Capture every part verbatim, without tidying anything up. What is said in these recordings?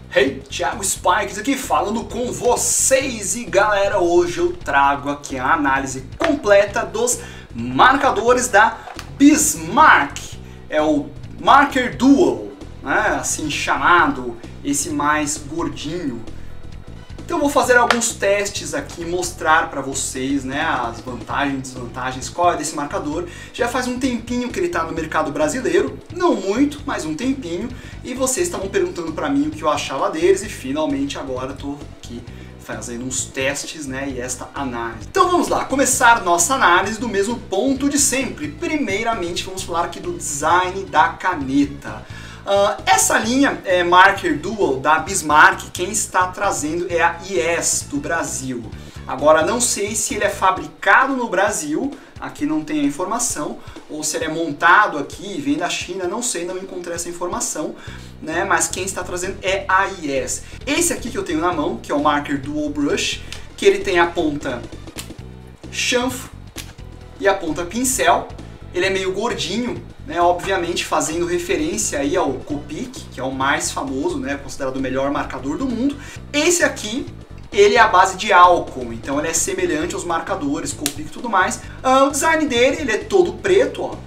Hey, Thiago Spikes aqui falando com vocês e galera, hoje eu trago aqui a análise completa dos marcadores da Bismarck, é o Marker Dual, né, assim chamado, esse mais gordinho. Então eu vou fazer alguns testes aqui, mostrar para vocês, né, as vantagens e desvantagens, qual é desse marcador. Já faz um tempinho que ele está no mercado brasileiro, não muito, mas um tempinho, e vocês estavam perguntando para mim o que eu achava deles e finalmente agora estou aqui fazendo uns testes, né, e esta análise. Então vamos lá, começar nossa análise do mesmo ponto de sempre. Primeiramente vamos falar aqui do design da caneta. Uh, essa linha é Marker Dual da Bismarck, quem está trazendo é a I S do Brasil. Agora não sei se ele é fabricado no Brasil, aqui não tem a informação, ou se ele é montado aqui e vem da China, não sei, não encontrei essa informação, né? Mas quem está trazendo é a I S. Esse aqui que eu tenho na mão, que é o Marker Dual Brush, que ele tem a ponta chanfro e a ponta pincel. Ele é meio gordinho, né, obviamente fazendo referência aí ao Copic, que é o mais famoso, né, considerado o melhor marcador do mundo. Esse aqui, ele é a base de álcool, então ele é semelhante aos marcadores, Copic e tudo mais. Ah, o design dele, ele é todo preto, ó.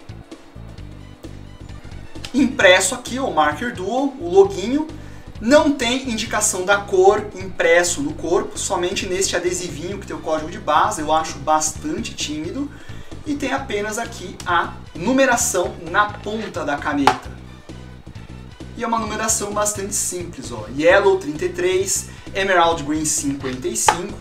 Impresso aqui, o Marker Dual, o loginho. Não tem indicação da cor impresso no corpo, somente neste adesivinho que tem o código de base, eu acho bastante tímido. E tem apenas aqui a numeração na ponta da caneta. E é uma numeração bastante simples, ó. Yellow trinta e três, Emerald Green cinquenta e cinco,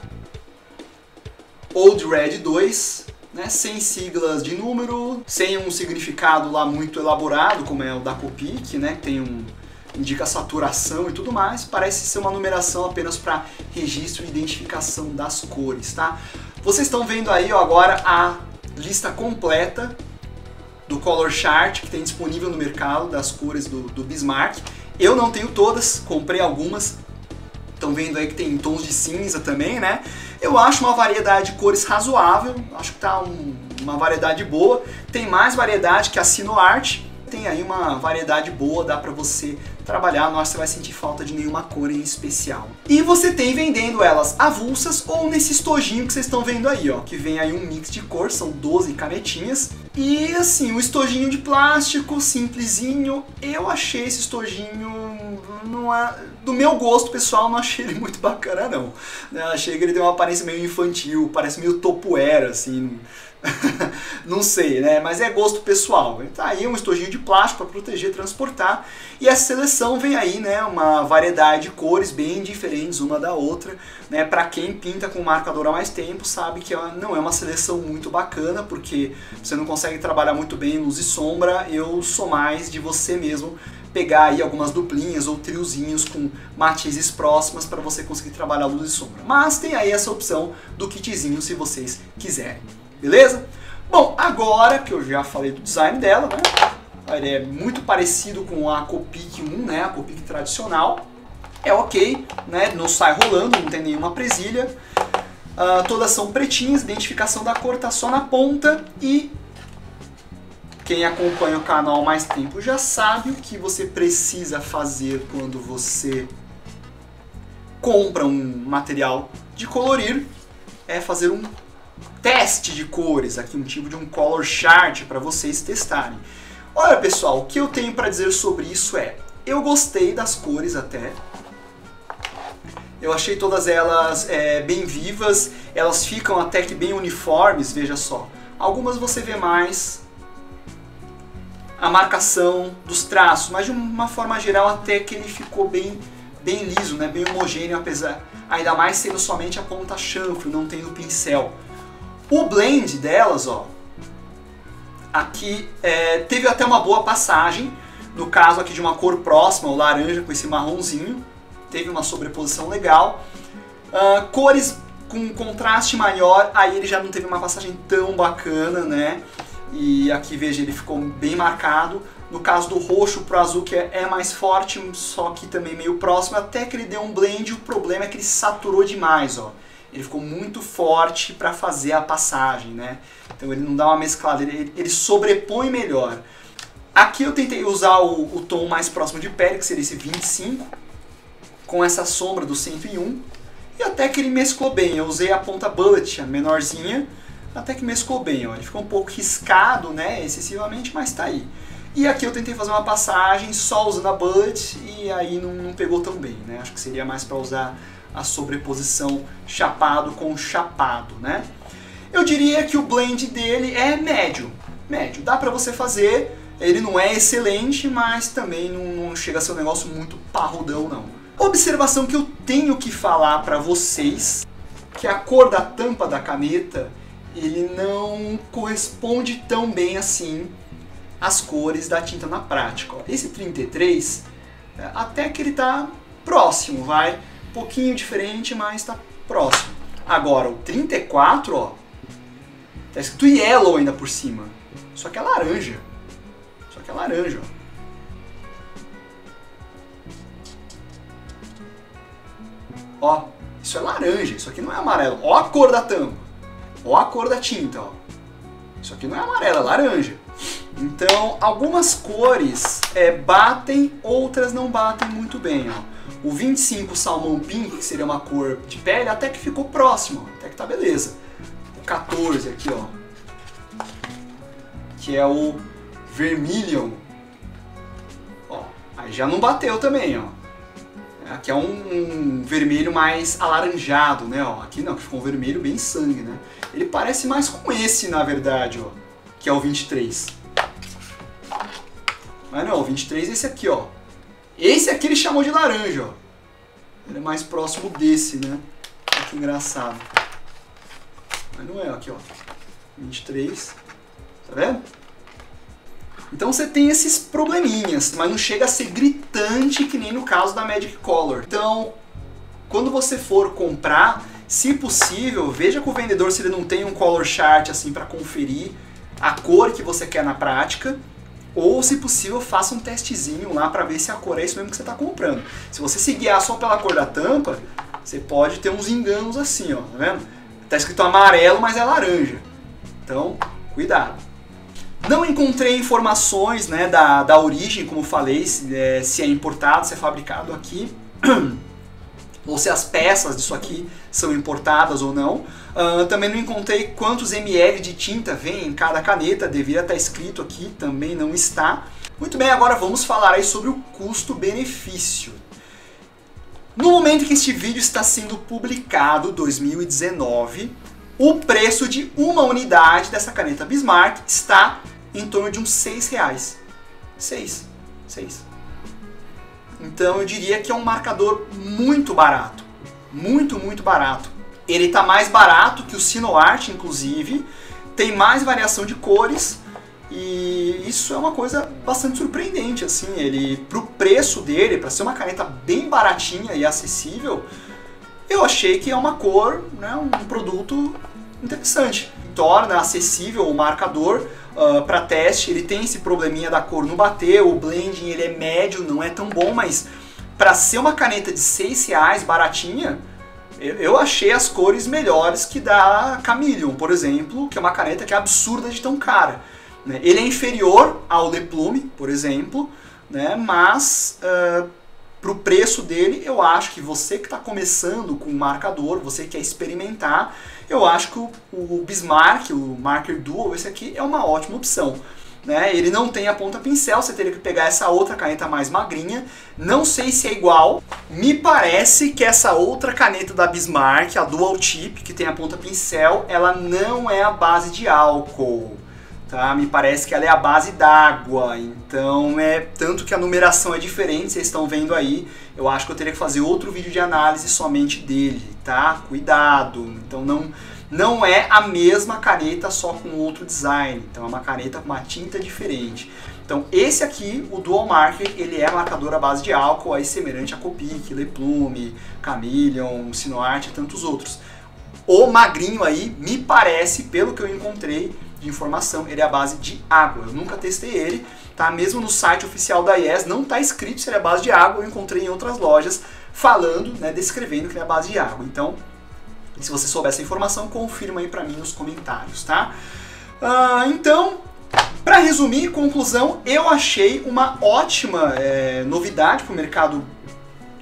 Old Red dois, né, sem siglas de número, sem um significado lá muito elaborado, como é o da Copic, né, que tem um, indica saturação e tudo mais. Parece ser uma numeração apenas para registro e identificação das cores, tá? Vocês estão vendo aí, ó, agora a lista completa do Color Chart que tem disponível no mercado das cores do, do Bismarck. Eu não tenho todas, comprei algumas. Estão vendo aí que tem tons de cinza também, né? Eu acho uma variedade de cores razoável, acho que tá um, uma variedade boa. Tem mais variedade que a Sinoart, tem aí uma variedade boa, dá pra você trabalhar, não acho que você vai sentir falta de nenhuma cor em especial. E você tem vendendo elas avulsas ou nesse estojinho que vocês estão vendo aí, ó, que vem aí um mix de cor, são doze canetinhas. E assim, um estojinho de plástico, simplesinho, eu achei esse estojinho, não é, do meu gosto pessoal, não achei ele muito bacana não. Eu achei que ele tem uma aparência meio infantil, parece meio Tupperware, assim, não sei, né? Mas é gosto pessoal. Tá aí um estojinho de plástico para proteger, transportar. E essa seleção vem aí, né? Uma variedade de cores bem diferentes uma da outra, né? Para quem pinta com marcador há mais tempo sabe que não é uma seleção muito bacana, porque você não consegue trabalhar muito bem luz e sombra. Eu sou mais de você mesmo pegar aí algumas duplinhas ou triozinhos com matizes próximas para você conseguir trabalhar luz e sombra. Mas tem aí essa opção do kitzinho se vocês quiserem. Beleza? Bom, agora que eu já falei do design dela, né? Ele é muito parecido com a Copic um, né? A Copic tradicional. É ok, né? Não sai rolando, não tem nenhuma presilha. Uh, todas são pretinhas, identificação da cor tá só na ponta. E quem acompanha o canal há mais tempo já sabe o que você precisa fazer quando você compra um material de colorir. É fazer um teste de cores, aqui um tipo de um color chart para vocês testarem. Olha pessoal, o que eu tenho para dizer sobre isso é, eu gostei das cores até, eu achei todas elas é, bem vivas, elas ficam até que bem uniformes, veja só. Algumas você vê mais a marcação dos traços, mas de uma forma geral até que ele ficou bem, bem liso, né? Bem homogêneo, apesar, ainda mais sendo somente a ponta chanfro, não tem o pincel. O blend delas, ó, aqui é, teve até uma boa passagem, no caso aqui de uma cor próxima, o laranja com esse marronzinho, teve uma sobreposição legal. Uh, cores com contraste maior, aí ele já não teve uma passagem tão bacana, né? E aqui veja, ele ficou bem marcado. No caso do roxo pro azul, que é, é mais forte, só que também meio próximo, até que ele deu um blend, o problema é que ele saturou demais, ó. Ele ficou muito forte para fazer a passagem, né? Então ele não dá uma mesclada, ele, ele sobrepõe melhor. Aqui eu tentei usar o, o tom mais próximo de pele, que seria esse vinte e cinco. com essa sombra do cento e um, e até que ele mesclou bem. Eu usei a ponta bullet, a menorzinha, até que mesclou bem. Ó. Ele ficou um pouco riscado, né, excessivamente, mas tá aí. E aqui eu tentei fazer uma passagem só usando a bullet e aí não, não pegou tão bem, né? Acho que seria mais para usar a sobreposição chapado com chapado, né? Eu diria que o blend dele é médio, médio. Dá para você fazer, ele não é excelente, mas também não, não chega a ser um negócio muito parrudão, não. Observação que eu tenho que falar para vocês, que a cor da tampa da caneta, ele não corresponde tão bem assim as cores da tinta na prática. Ó. Esse trinta e três, até que ele tá próximo, vai. Um pouquinho diferente, mas tá próximo. Agora, o trinta e quatro, ó, tá escrito yellow ainda por cima. Só que é laranja. Só que é laranja, ó. Ó, isso é laranja, isso aqui não é amarelo. Ó a cor da tampa. Ó a cor da tinta, ó. Isso aqui não é amarelo, é laranja. Então, algumas cores é, batem, outras não batem muito bem. Ó. O vinte e cinco Salmon Pink, que seria uma cor de pele, até que ficou próximo, até que tá beleza. O quatorze aqui, ó, que é o Vermilion, ó, aí já não bateu também, ó. Aqui é um, um vermelho mais alaranjado, né? Ó. Aqui não, que ficou um vermelho bem sangue, né? Ele parece mais com esse, na verdade, ó, que é o vinte e três. Mas não, o vinte e três é esse aqui, ó. Esse aqui ele chamou de laranja, ó. Ele é mais próximo desse, né? Olha que engraçado. Mas não é, aqui, ó. vinte e três. Tá vendo? Então você tem esses probleminhas, mas não chega a ser gritante que nem no caso da Magic Color. Então, quando você for comprar, se possível, veja com o vendedor se ele não tem um color chart assim para conferir a cor que você quer na prática. Ou, se possível, faça um testezinho lá para ver se a cor é isso mesmo que você está comprando. Se você se guiar só pela cor da tampa, você pode ter uns enganos assim, ó, tá vendo? Tá escrito amarelo, mas é laranja. Então, cuidado. Não encontrei informações, né, da, da origem, como falei, se é, se é importado, se é fabricado aqui, ou se as peças disso aqui são importadas ou não. Uh, também não encontrei quantos ml de tinta vem em cada caneta, deveria estar escrito aqui, também não está. Muito bem, agora vamos falar aí sobre o custo-benefício. No momento que este vídeo está sendo publicado, dois mil e dezenove, o preço de uma unidade dessa caneta Bismarck está em torno de uns seis reais. seis. seis. Então eu diria que é um marcador muito barato. Muito, muito barato. Ele está mais barato que o Sinoart, inclusive. Tem mais variação de cores. E isso é uma coisa bastante surpreendente, assim. Ele, pro preço dele, para ser uma caneta bem baratinha e acessível, eu achei que é uma cor, né, um produto interessante. Torna acessível o marcador uh, para teste. Ele tem esse probleminha da cor não bater, o blending ele é médio, não é tão bom, mas para ser uma caneta de seis reais, baratinha, eu, eu achei as cores melhores que da Chameleon, por exemplo, que é uma caneta que é absurda de tão cara. Né? Ele é inferior ao Le Plume, por exemplo, né, mas uh, para o preço dele, eu acho que você que está começando com o marcador, você que quer experimentar, eu acho que o, o Bismarck, o Marker Dual, esse aqui é uma ótima opção. Né? Ele não tem a ponta pincel, você teria que pegar essa outra caneta mais magrinha. Não sei se é igual. Me parece que essa outra caneta da Bismarck, a Dual Tip, que tem a ponta pincel, ela não é a base de álcool. Tá? Me parece que ela é a base d'água, então é tanto que a numeração é diferente, vocês estão vendo aí. Eu acho que eu teria que fazer outro vídeo de análise somente dele, tá? Cuidado, então não, não é a mesma caneta só com outro design, então é uma caneta com uma tinta diferente. Então esse aqui, o Dual Marker, ele é marcador à base de álcool, aí semelhante a Copic, Le Plume, Chameleon, Sinoart e tantos outros. O magrinho aí, me parece, pelo que eu encontrei de informação, ele é a base de água. Eu nunca testei ele, tá? Mesmo no site oficial da I E S não está escrito se ele é a base de água. Eu encontrei em outras lojas falando, né, descrevendo que ele é a base de água. Então, se você souber essa informação, confirma aí para mim nos comentários, tá? Ah, então, para resumir, conclusão, eu achei uma ótima é, novidade para o mercado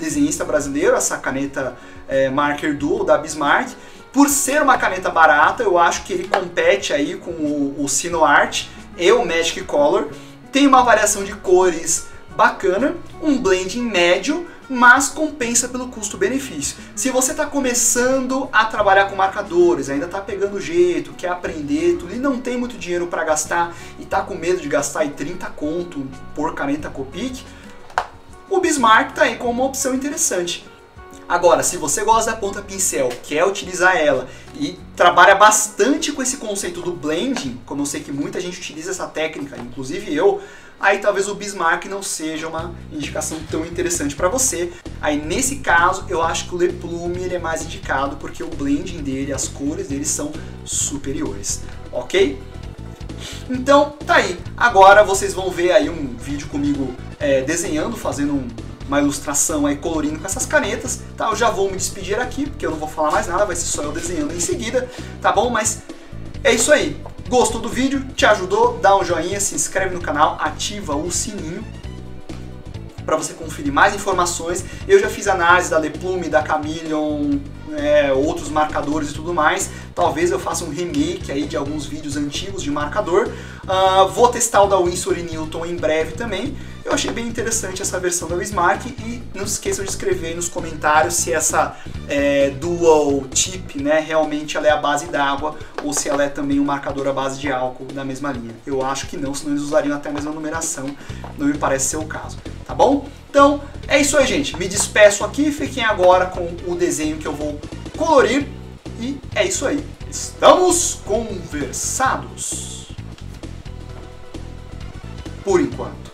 desenhista brasileiro, essa caneta é, Marker Dual da Bismarck. Por ser uma caneta barata, eu acho que ele compete aí com o, o Sinoart e o Magic Color. Tem uma variação de cores bacana, um blending médio, mas compensa pelo custo-benefício. Se você está começando a trabalhar com marcadores, ainda está pegando jeito, quer aprender tudo e não tem muito dinheiro para gastar e está com medo de gastar aí trinta conto por caneta Copic, o Bismarck está aí como uma opção interessante. Agora, se você gosta da ponta pincel, quer utilizar ela e trabalha bastante com esse conceito do blending, como eu sei que muita gente utiliza essa técnica, inclusive eu, aí talvez o Bismarck não seja uma indicação tão interessante para você. Aí nesse caso, eu acho que o Le Plume ele é mais indicado porque o blending dele, as cores dele são superiores, ok? Então, tá aí. Agora vocês vão ver aí um vídeo comigo é, desenhando, fazendo um uma ilustração aí colorindo com essas canetas, tá? Eu já vou me despedir aqui, porque eu não vou falar mais nada, vai ser só eu desenhando em seguida, tá bom? Mas é isso aí. Gostou do vídeo? Te ajudou? Dá um joinha, se inscreve no canal, ativa o sininho para você conferir mais informações. Eu já fiz análise da Le Plume, da Chameleon, é, outros marcadores e tudo mais. Talvez eu faça um remake aí de alguns vídeos antigos de marcador. Uh, vou testar o da Winsor e Newton em breve também. Eu achei bem interessante essa versão da Bismarck e não se esqueçam de escrever aí nos comentários se essa é, Dual Tip, né, realmente ela é a base d'água ou se ela é também um marcador à base de álcool da mesma linha. Eu acho que não, senão eles usariam até a mesma numeração, não me parece ser o caso, tá bom? Então é isso aí, gente. Me despeço aqui, fiquem agora com o desenho que eu vou colorir e é isso aí. Estamos conversados por enquanto.